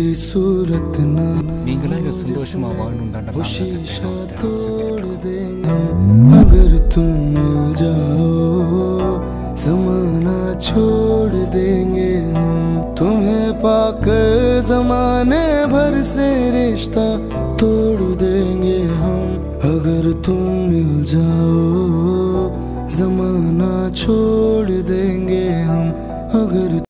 सूरत ना நீங்களாம் இங்க சந்தோஷமா வாழணும் தாண்டா वो शीशा तोड़ देंगे अगर तुम मिल जाओ ज़माना छोड़ देंगे हम तुम्हें पाकर ज़माने भर से रिश्ता तोड़ देंगे हम अगर तुम मिल जाओ ज़माना छोड़ देंगे हम अगर